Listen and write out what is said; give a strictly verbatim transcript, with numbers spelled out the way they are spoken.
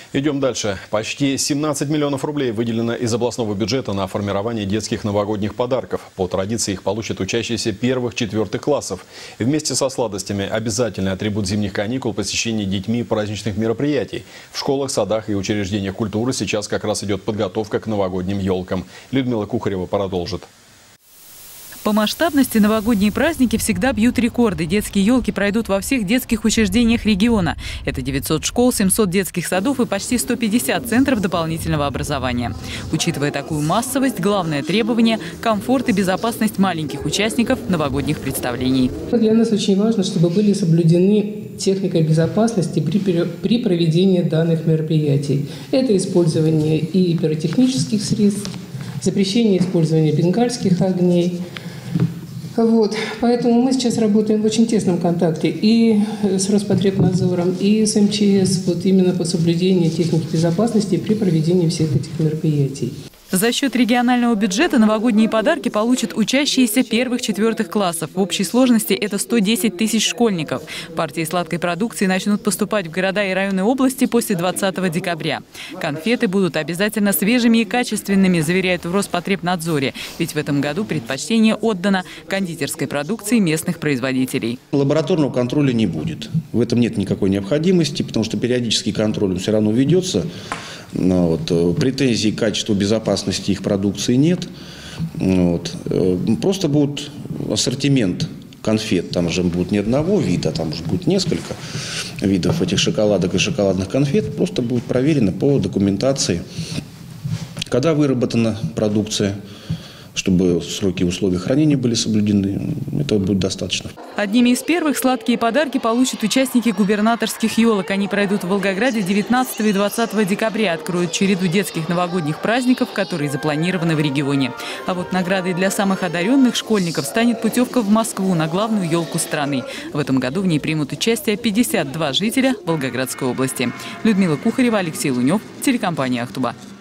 Идем дальше. Почти семнадцать миллионов рублей выделено из областного бюджета на формирование детских новогодних подарков. По традиции их получат учащиеся первых-четвертых классов. Вместе со сладостями обязательный атрибут зимних каникул – посещение детьми праздничных мероприятий. В школах, садах и учреждениях культуры сейчас как раз идет подготовка к новогодним елкам. Людмила Кухарева продолжит. По масштабности новогодние праздники всегда бьют рекорды. Детские елки пройдут во всех детских учреждениях региона. Это девятьсот школ, семьсот детских садов и почти сто пятьдесят центров дополнительного образования. Учитывая такую массовость, главное требование – комфорт и безопасность маленьких участников новогодних представлений. Для нас очень важно, чтобы были соблюдены техника безопасности при, при проведении данных мероприятий. Это использование и пиротехнических средств, запрещение использования бенгальских огней. Вот. Поэтому мы сейчас работаем в очень тесном контакте и с Роспотребнадзором, и с эм че эс, вот именно по соблюдению техники безопасности при проведении всех этих мероприятий. За счет регионального бюджета новогодние подарки получат учащиеся первых-четвертых классов. В общей сложности это сто десять тысяч школьников. Партии сладкой продукции начнут поступать в города и районы области после двадцатого декабря. Конфеты будут обязательно свежими и качественными, заверяют в Роспотребнадзоре. Ведь в этом году предпочтение отдано кондитерской продукции местных производителей. Лабораторного контроля не будет. В этом нет никакой необходимости, потому что периодический контроль все равно ведется. Вот. Претензий к качеству безопасности их продукции нет. Вот. Просто будет ассортимент конфет. Там же будет не одного вида, там же будет несколько видов этих шоколадок и шоколадных конфет. Просто будет проверено по документации, когда выработана продукция, чтобы сроки и условия хранения были соблюдены. Это будет достаточно. Одними из первых сладкие подарки получат участники губернаторских елок. Они пройдут в Волгограде девятнадцатого и двадцатого декабря. Откроют череду детских новогодних праздников, которые запланированы в регионе. А вот наградой для самых одаренных школьников станет путевка в Москву на главную елку страны. В этом году в ней примут участие пятьдесят два жителя Волгоградской области. Людмила Кухарева, Алексей Лунев, телекомпания «Ахтуба».